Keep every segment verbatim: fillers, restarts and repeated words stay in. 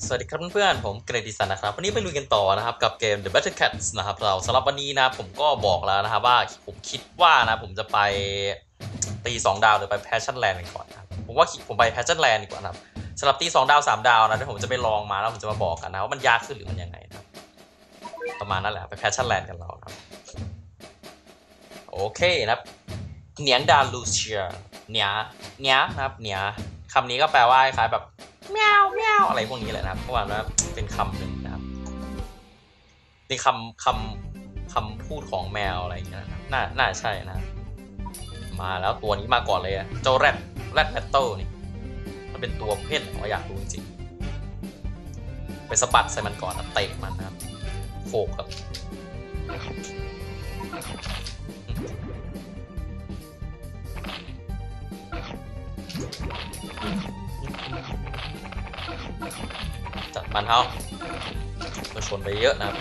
สวัสดีครับเพื่อนๆผมเกรดิสันนะครับวันนี้ไปลุยกันต่อนะครับกับเกม The Battle Cats นะครับเราสำหรับวันนี้นะผมก็บอกแล้วนะครับว่าผมคิดว่านะผมจะไปตีสองดาวหรือไป Passion Land กันก่อนนะครับผมว่าผมไป Passion Land ดีกว่านะครับสำหรับตีสองดาวสามดาวนะที่ผมจะไปลองมาแล้วผมจะมาบอกกันนะว่ามันยากขึ้นหรือมันยังไงนะครับประมาณนั้นแหละไป Passion Land กันเราครับโอเคนะครับเนียงดาลูเชียเนียเนียนะครับเนียคำนี้ก็แปลว่าคล้ายแบบแมวแมวอะไรพวกนี้แหละนะครับเพราะว่าเป็นคำหนึ่งนะครับนี่คำคำคำพูดของแมวอะไรอย่างเงี้ยนะครับน่าน่าใช่นะมาแล้วตัวนี้มาก่อนเลยอะเจ้าแรดแรดแบตเทิลนี่มันเป็นตัวเพศผมอยากรู้จริงๆไปสะบัดใส่มันก่อนนะเตะมันนะครับโขกครับจัดมันเท้ามาชนไปเยอะนะครับ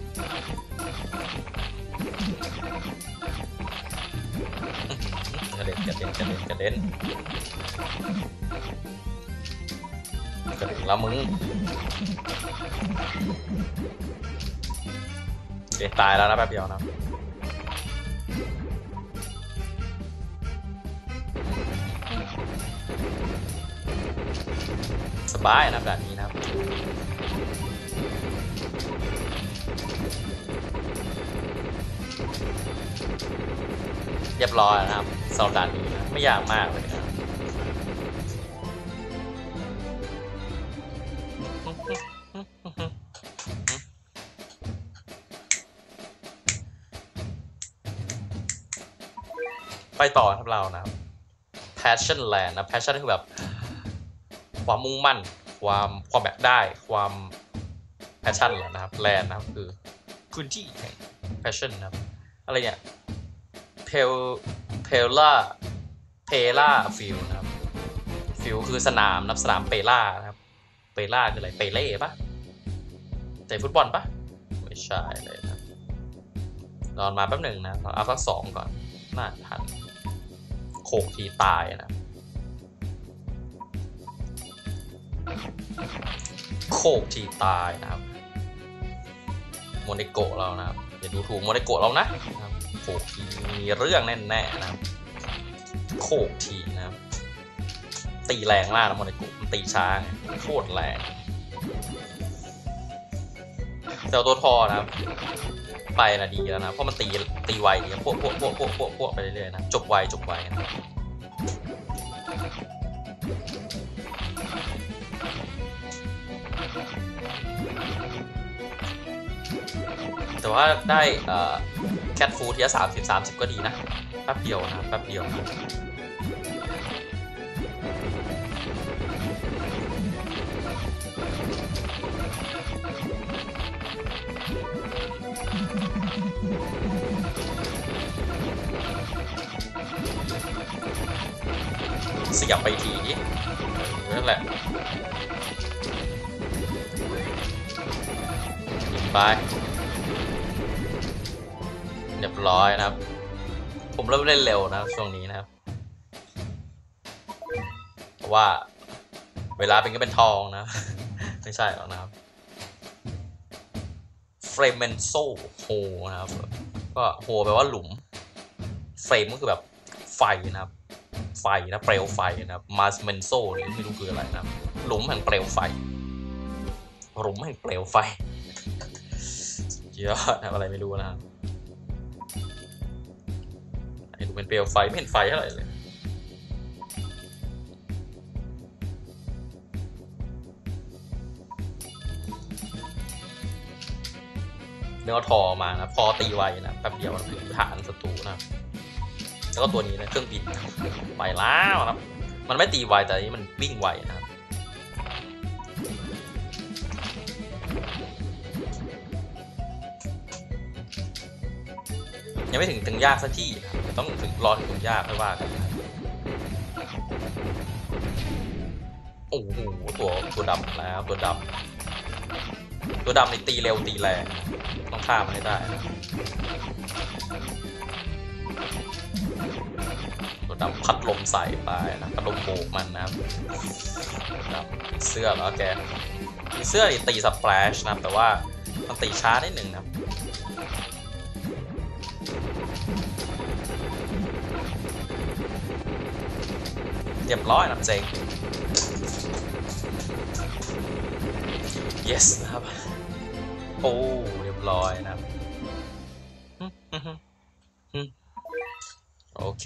กระเด็นกระเด็นกระเด็นกระเด็นกระเด็นแล้วมึงเดี๋ยวตายแล้วนะแป๊บเดียวนะสบายนะแบบนี้นะครับเรียบร้อยนะครับสำหรับด่านนี้นะไม่ยากมากเลยนะไปต่อครับเรานะครับ Passion Land นะ Passion คือแบบความมุ่งมั่นความความแบบได้ความ Passion แหละนะครับ Land นะครับคือพื้นที่แห่ง Passion นะครับอะไรเนี่ยเพลเพลล่าเพล่าฟิลนะครับฟิลคือสนามนับสนามเปล่านะครับเปล่าคืออะไรเปเล่ปะเตะฟุตบอลปะไม่ใช่เลยนะนอนมาแป๊บหนึ่งนะเอาสักสองก่อนน่าทันโขกทีตายนะโขกทีตายนะครับโมเนโกะเรานะครับอย่าดูถูกโมเนโกะเรานะโขกทีมีเรื่องแน่ๆนะครับโขกทีนะครับตีแรงมากนะโมเนโกะมันตีช้าไงโคตรแรงแต่ตัวทอนะครับไปนะดีแล้วนะเพราะมันตีตีไวดีพวกพวกพวกพวกพวกพวกไปเรื่อยๆนะจบไวจบไวนะแต่ว่าได้แคทฟูดที่สามสิบสามสิบก็ดีนะแป๊บเดียวนะแป๊บเดียวนะเสียบไปทีนั่นแหละยิงไปเรียบร้อยนะครับผมเริ่มเล่นเร็วนะช่วงนี้นะครับเพราะว่าเวลาเป็นก็เป็นทองนะไม่ใช่หรอกนะครับเฟรมเมนโซโฮนะครับก็โฮแปลว่าหลุมเฟรมก็คือแบบไฟนะครับไฟนะเปลวไฟนะครับมาสเมนโซนี่ไม่รู้คืออะไรนะหลุมแห่งเปลวไฟหลุมแห่งเปลวไฟเยอะนะอะไรไม่รู้นะครับไอ้ดูเป็นเปลวไฟไม่เห็นไฟเท่าไหร่เลยเนื้อทอมานะพอตีไวนะแป๊บเดียวถึงฐานศัตรูนะแล้วก็ตัวนี้นะเครื่องบินไปแล้วครับมันไม่ตีไวแต่นี้มันวิ่งไวนะครับยังไม่ถึงถึงยากสักที่นะต้องถึงรอถึงถึงยากค่อยว่ากันโอ้โหตัวตัวดำแล้วตัวดำตัวดำในตีเร็วตีแรงต้องฆ่ามันให้ได้นะตัวดำพัดลมใส่ไปนะพัดลมโบกมันนะครับเสื้อแล้วแกผีเสื้อตีสเปรชนะครับแต่ว่ามันตีช้านิดหนึ่งนะครับเรียบร้อยนะเจ๊ง yes นะครับโอ้เรียบร้อยนะครับโอเค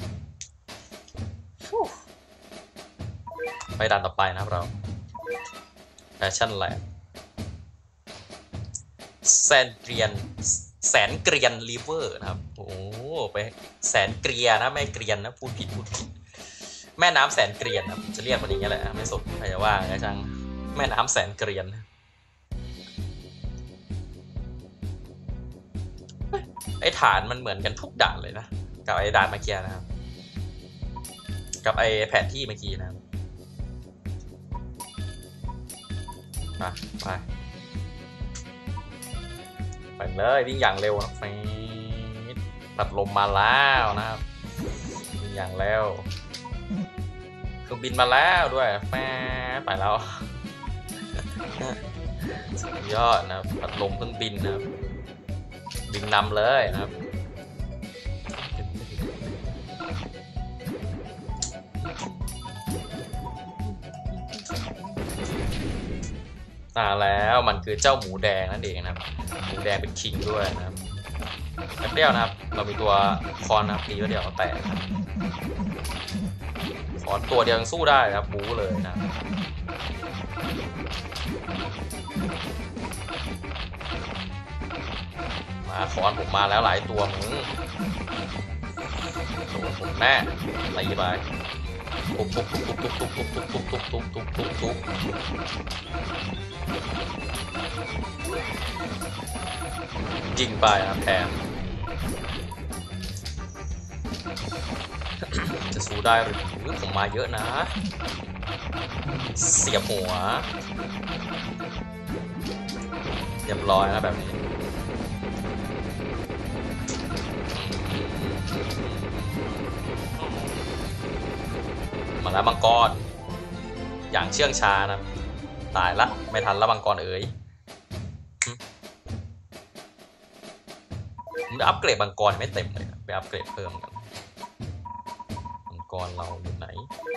ไปด่านต่อไปนะครับเราแฟชั่นแลนด์แสนเกรียนแสนเกรียนริเวอร์นะครับโอ้ไปแสนเกรียนะไม่เกรียนนะพูดผิดพูดผิดแม่น้ำแสนเกรียนนะจะเรียกมันอย่างนี้แหละไม่สนใครจะว่าไงจังแม่น้ำแสนเกรียนไอ้ฐานมันเหมือนกันทุกด่านเลยนะกับไอ้ด่านเมื่อกี้นะครับกับไอ้แผนที่เมื่อกี้นะครับไปไปไปเลยวิ่งอย่างเร็วนะฟีดตัดลมมาแล้วนะครับวิ่งอย่างเร็วเครื่องบินมาแล้วด้วยแม่ไปแล้วสุดยอดนะครับตัดลมเครื่องบินนะครับบินนำเลยนะครับอ่าแล้วมันคือเจ้าหมูแดงนั่นเองนะครับหมูแดงเป็นคิงด้วยนะครับแป๊บเดียวนะครับเรามีตัวคอนนะครับตีไว้เดียวแตกคอนตัวเดียวยังสู้ได้ครับบู๊เลยนะมาคอนผมมาแล้วหลายตัวมึงโดนผมแน่ตีไปทุบทุบทุบทุบทุบทุบทุบทุบทุบทุบทุบทุบทุบยิงไปนะแทนจะสู้ได้หรือผมมาเยอะนะเสียบหัวเรียบร้อยนะแบบนี้มาแล้วมังกรอย่างเชื่องช้านะตายละไม่ทันละมังกรเอ๋ยผมจะอัปเกรดมังกรไม่เต็มเลยไปอัปเกรดเพิ่มกันมังกรเราอยู่ไหน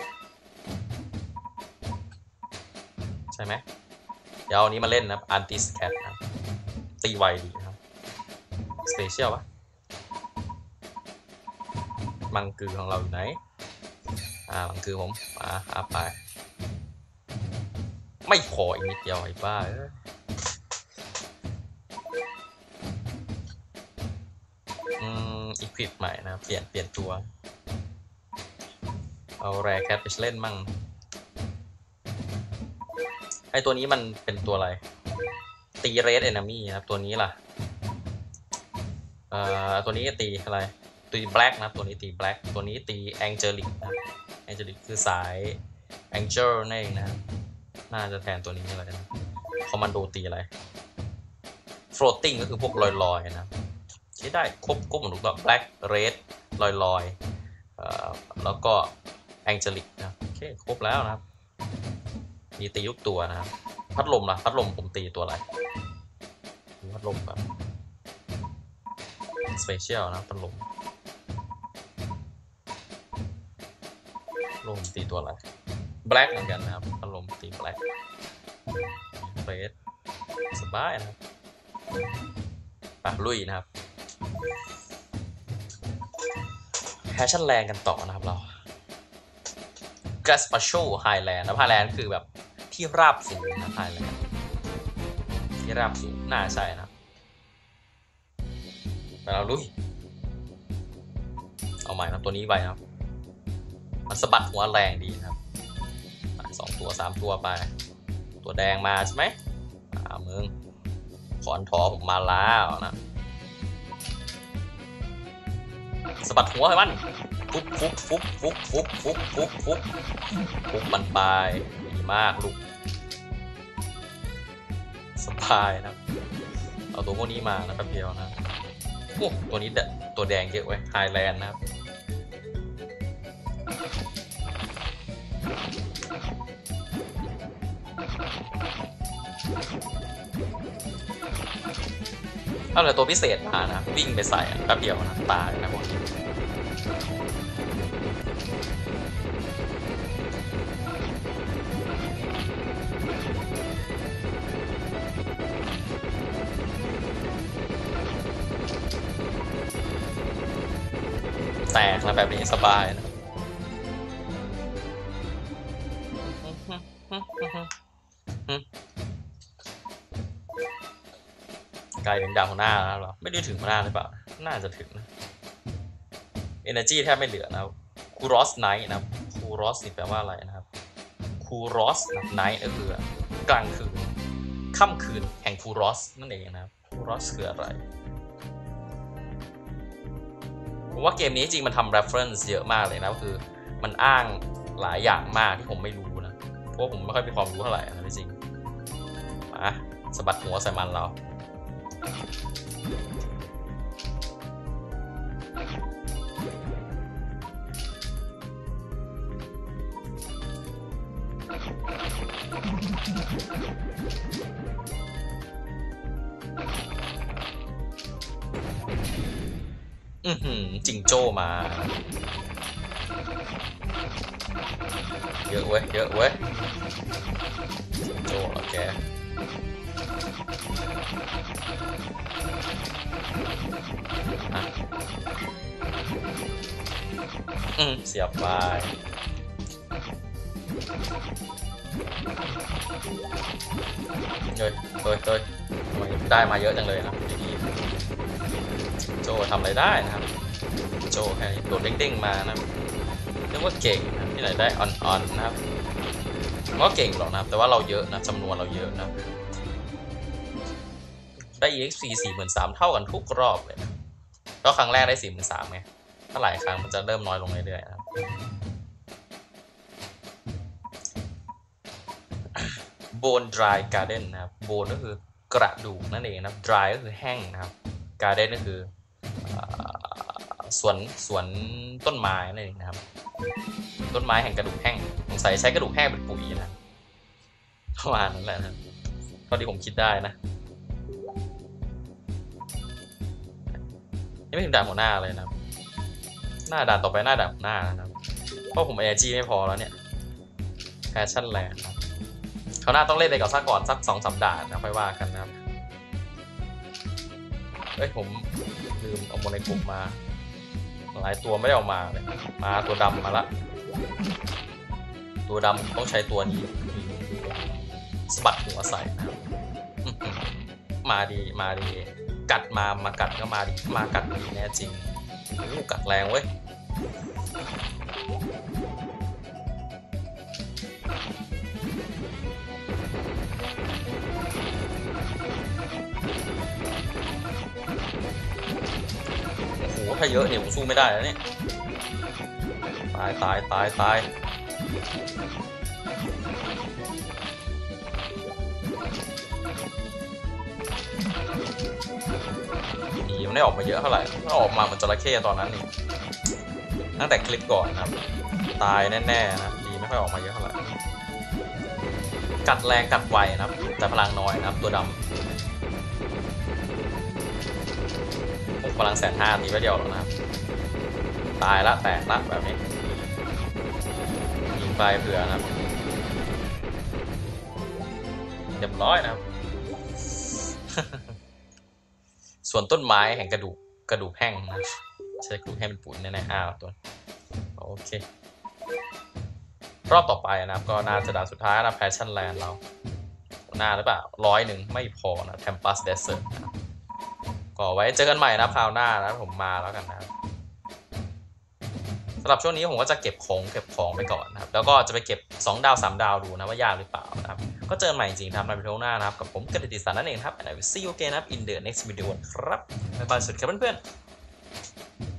ใช่ไหมเดี๋ยวเอานี้มาเล่นนะอันติสแคทนะตีไวดีครับสเปเชียลปะมังกือของเราอยู่ไหนอ่ามังคือผมมาอัพไปไม่พออีกนิดเดียวไอ้บ้าเอออืมอีควิปใหม่นะเปลี่ยนเปลี่ยนตัวเอาแรแคทไปเล่นมั่งไอตัวนี้มันเป็นตัวอะไรตีเรดเอนมี่นะครับตัวนี้ล่ะเอ่อตัวนี้ตีอะไรตีแบล็กนะตัวนี้ตีแบล็กตัวนี้ตีแองเจลิกนะแองเจลิกคือสายแองเจิลนั่นเองนะน่าจะแทนตัวนี้อะไรนะคอมมานโดตีอะไร floating ก็คือพวกลอยๆนะใช้ได้ครบครบหมดทุกตัว black red ลอยๆเอ่อแล้วก็ angelic นะโอเคครบแล้วนะครับมีตียุกตัวนะครับพัดลมล่ะพัดลมผมตีตัวอะไรพัดลมแบบ special นะพัดลมลมตีตัวอะไร black เหมือนกันนะครับพัดลมตี black เฟสสบายนะครับปะลุยนะครับแพชชั่นแลนด์กันต่อนะครับเรากราสปาโชไฮแลนด์นะไฮแลนด์คือแบบที่ราบสูงนะไฮแลนด์ที่ราบสูงน่าใช่นะแต่เราลุยเอาใหม่นะตัวนี้ไปนะครับมันสะบัดหัวแรงดีนะครับสองตัวสามตัวไปตัวแดงมาใช่ไหมอ่ามึงขอนทอผมมาแล้วนะสะบัดหัวให้มันฟุบฟุบฟุบฟุบฟุบฟุบฟุบฟุบฟุบมันไปดีมากลูกสบายนะเอาตัวพวกนี้มานะแป๊บเดียวนะโอ้ตัวนี้ตัวแดงเยอะไว้ไฮแลนด์นะครับเอาเลยตัวพิเศษมานะวิ่งไปใส่แป๊บเดียวนะตายนะพวกนี้แตกนะแบบนี้สบายนะไกลถึงดาวหน้าแล้วหรอไม่ได้ถึงหน้าหรือเปล่าน่าจะถึงนะ Energy แทบไม่เหลือนะคูรอสไนท์นะคูรอสนี่แปลว่าอะไรนะครับคูรอสไนท์ก็คือกลางคืนค่ำคืนแห่งคูรอสนั่นเองนะครับคูรอสคืออะไรผมว่าเกมนี้จริงมันทำ reference เยอะมากเลยนะก็คือมันอ้างหลายอย่างมากที่ผมไม่รู้นะเพราะผมไม่ค่อยมีความรู้เท่าไหร่นะจริงมาสะบัดหัวใส่มันเราอือหือจิงโจ้มาเยอะเว้ยเยอะเว้ยจิงโจ้โอเคอืมเสียบไปเฮ้ยเฮ้ยเฮ้ยได้มาเยอะจังเลยนะโจทำอะไรได้นะครับโจแค่นี้โดดเด้งๆมานะเรียกว่าเก่งนะที่ไหนได้อ่อนๆนะครับก็เก่งหรอกนะแต่ว่าเราเยอะนะจำนวนเราเยอะนะได้ อี เอ็กซ์ พี สี่หมื่นสามพัน เท่ากันทุกรอบเลยนะก็ครั้งแรกได้ สี่หมื่นสามพัน ไงถ้าหลายครั้งมันจะเริ่มน้อยลงเรื่อยๆนะครับโบน dry garden นะครับโบนก็คือกระดูกนั่นเองนะ dry ก็คือแห้งนะครับ garden ก็คือสวนสวนต้นไม้นั่นเองนะครับต้นไม้แห่งกระดูกแห้งสงสัยใช้กระดูกแห้งเป็นปุ๋ยนะประมาณนั้นแหละนะเท่าที่ผมคิดได้นะยังไม่ถึงด่านหัวหน้าเลยนะหน้าด่านต่อไปหน้าด่านหัวหน้านะครับเพราะผม energy ไม่พอแล้วเนี่ย passion land นะเขาหน้าต้องเล่นไปกับซะก่อนสักสองสามด่านนะค่อยว่ากันนะครับเอ้ยผมลืมเอาโมในกลุ่มมาหลายตัวไม่ได้ออกมาเลยมาตัวดำมาละตัวดำต้องใช้ตัวนี้สบัดหัวใส่นะครับมาดีมาดีกัดมามากัดก็มาดีมากัดดีแน่จริงลูกกัดแรงเว้ยถ้าเยอะเนี่ยผมสู้ไม่ได้แล้วเนี่ยตายตายตายตายดีมันได้ออกมาเยอะเท่าไหร่ถ้าออกมาเหมือนจระเข้ตอนนั้นนี่ตั้งแต่คลิปก่อนครับตายแน่ๆนะดีไม่ค่อยออกมาเยอะเท่าไหร่กัดแรงกัดไวนะครับแต่พลังน้อยนะครับตัวดำพลังแสนห้าตีไปเดียวแล้วนะครับตายละแตกละแบบนี้ยิงไปเผื่อนะครับเรียบร้อยนะครับ ส่วนต้นไม้แห่งกระดูกกระดูกแห้งนะใช้กระดูกแห้งเป็นปุ๋ยแน่ๆอ้าวตัวโอเครอบต่อไปนะครับก็น่าจะด่านสุดท้ายนะ Passion Land เราหน้าหรือเปล่าร้อยหนึ่งไม่พอนะ Tempest Desert นะก็ไว้เจอกันใหม่นะคราวหน้านะผมมาแล้วกันนะสำหรับช่วงนี้ผมก็จะเก็บของเก็บของไปก่อนนะครับแล้วก็จะไปเก็บสองดาวสามดาวดูนะว่ายากหรือเปล่านะครับก็เจอกันใหม่จริงๆทำในวิดีโอหน้านะครับกับผมกฤติศักดิ์นั่นเองครับ and I will see you again นะครับ in the next video ครับบ๊ายบายสุดครับเพื่อนๆ